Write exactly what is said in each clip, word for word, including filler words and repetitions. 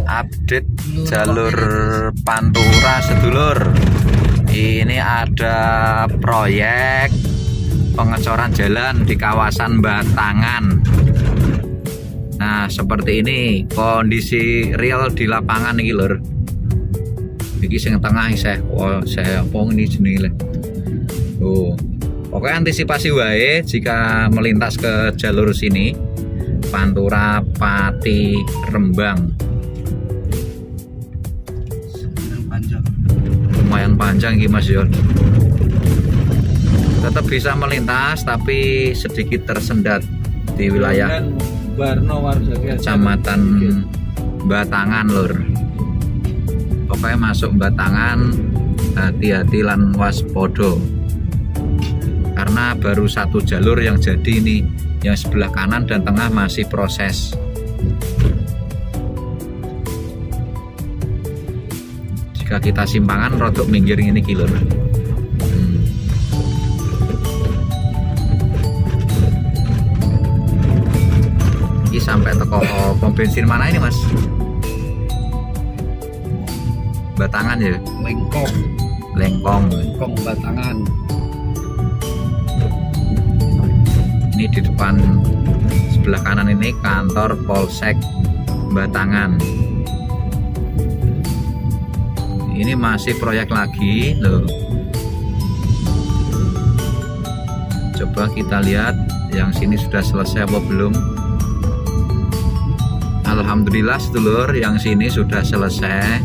Update jalur Pantura sedulur. Ini ada proyek pengecoran jalan di kawasan Batangan. Nah, seperti ini kondisi real di lapangan nih lur. Iki sing tengah saya, oh saya pong ini jenenge. Tuh. Oke, antisipasi wae jika melintas ke jalur sini. Pantura Pati Rembang. Panjang. Lumayan panjang iki Mas Yon. Tetap bisa melintas tapi sedikit tersendat di wilayah Kecamatan Batangan lur. Pokoknya masuk Batangan hati-hati lan waspodo. Karena baru satu jalur yang jadi ini, yang sebelah kanan dan tengah masih proses. Jika kita simpangan rodok minggir ini kilo. Hmm. Ini sampai teko pom bensin mana ini Mas? Batangan ya? Lengkong. Lengkong. Lengkong Batangan. Ini di depan sebelah kanan ini kantor Polsek Batangan. Ini masih proyek lagi loh. Coba kita lihat yang sini sudah selesai apa belum. Alhamdulillah sedulur, yang sini sudah selesai.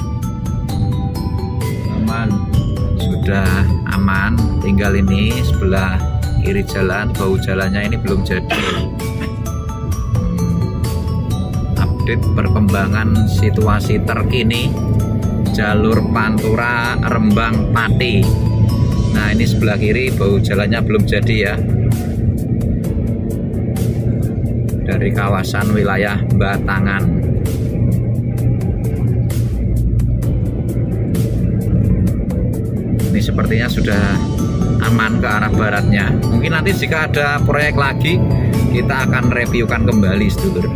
Aman. Sudah aman. Tinggal ini sebelah kiri jalan, bau jalannya ini belum jadi. hmm. Update perkembangan situasi terkini jalur Pantura Rembang Pati. Nah, ini sebelah kiri bau jalannya belum jadi ya, dari kawasan wilayah Batangan. Ini sepertinya sudah aman ke arah baratnya. Mungkin nanti jika ada proyek lagi kita akan reviewkan kembali sedulur.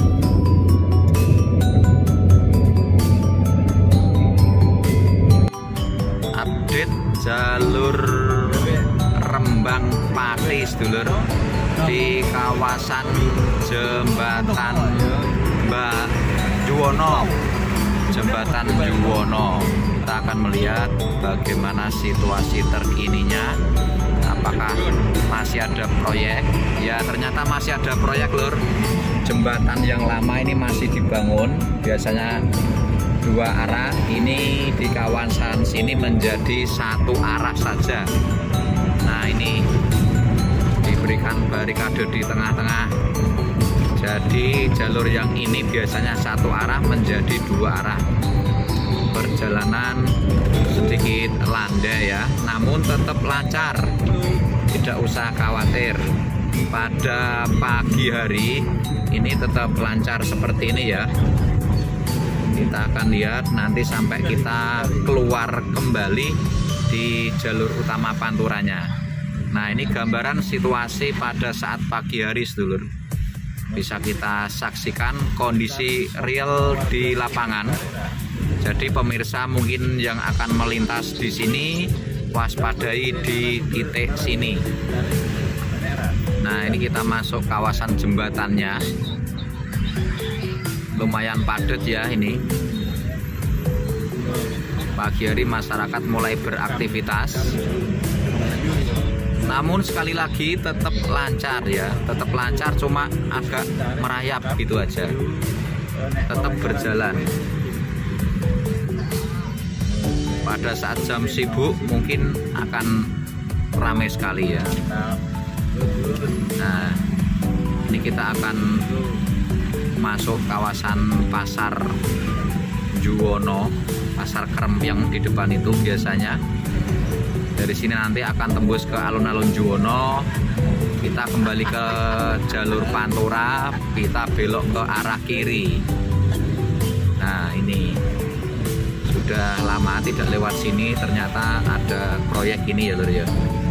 Update jalur Rembang Pati sedulur di kawasan Jembatan Mbak Juwono. Jembatan Juwono. Kita akan melihat bagaimana situasi terkininya. Apakah masih ada proyek? Ya, ternyata masih ada proyek lur. Jembatan yang lama ini masih dibangun, biasanya dua arah. Ini di kawasan sini menjadi satu arah saja. Nah, ini diberikan barikade di tengah-tengah. Jadi jalur yang ini biasanya satu arah menjadi dua arah. Perjalanan sedikit landai ya, namun tetap lancar, tidak usah khawatir. Pada pagi hari ini tetap lancar seperti ini ya. Kita akan lihat nanti sampai kita keluar kembali di jalur utama Panturanya. Nah, ini gambaran situasi pada saat pagi hari sedulur. Bisa kita saksikan kondisi real di lapangan. Jadi pemirsa mungkin yang akan melintas di sini waspadai di titik sini. Nah, ini kita masuk kawasan jembatannya. Lumayan padat ya ini. Pagi hari masyarakat mulai beraktivitas. Namun sekali lagi tetap lancar ya, tetap lancar, cuma agak merayap gitu aja. Tetap berjalan. Pada saat jam sibuk mungkin akan ramai sekali ya. Nah, ini kita akan masuk kawasan Pasar Juwono, Pasar Krempiang di depan itu biasanya. Dari sini nanti akan tembus ke alun-alun Juwono. Kita kembali ke jalur Pantura, kita belok ke arah kiri. Nah, ini sudah lama tidak lewat sini, ternyata ada proyek ini ya lur ya.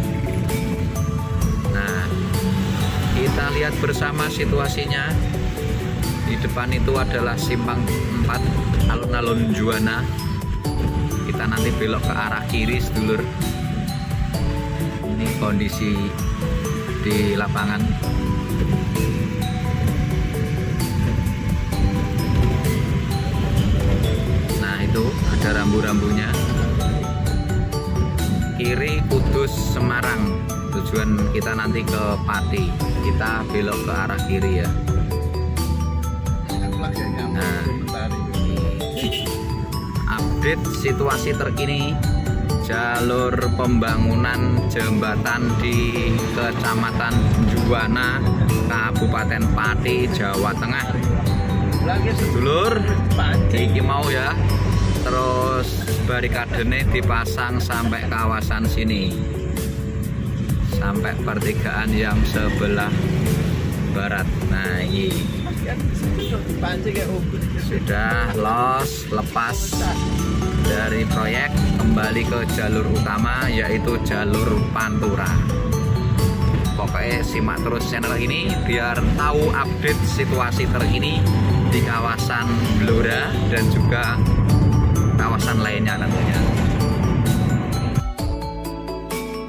Nah, kita lihat bersama situasinya. Di depan itu adalah simpang empat alun-alun Juwana. Kita nanti belok ke arah kiri sedulur. Ini kondisi di lapangan. Nah itu ada rambu-rambunya. Kiri Kudus Semarang, tujuan kita nanti ke Pati. Kita belok ke arah kiri ya. Nah, update situasi terkini jalur pembangunan jembatan di Kecamatan Juwana, Kabupaten Pati, Jawa Tengah. Sedulur, iki mau ya. Terus barikadene dipasang sampai kawasan sini, sampai pertigaan yang sebelah barat. Nah ini sudah los lepas dari proyek, kembali ke jalur utama yaitu jalur Pantura. Pokoknya simak terus channel ini biar tahu update situasi terkini di kawasan Blora dan juga kawasan lainnya tentunya.